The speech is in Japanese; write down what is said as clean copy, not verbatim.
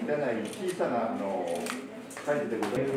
らない小さなサイズでございます。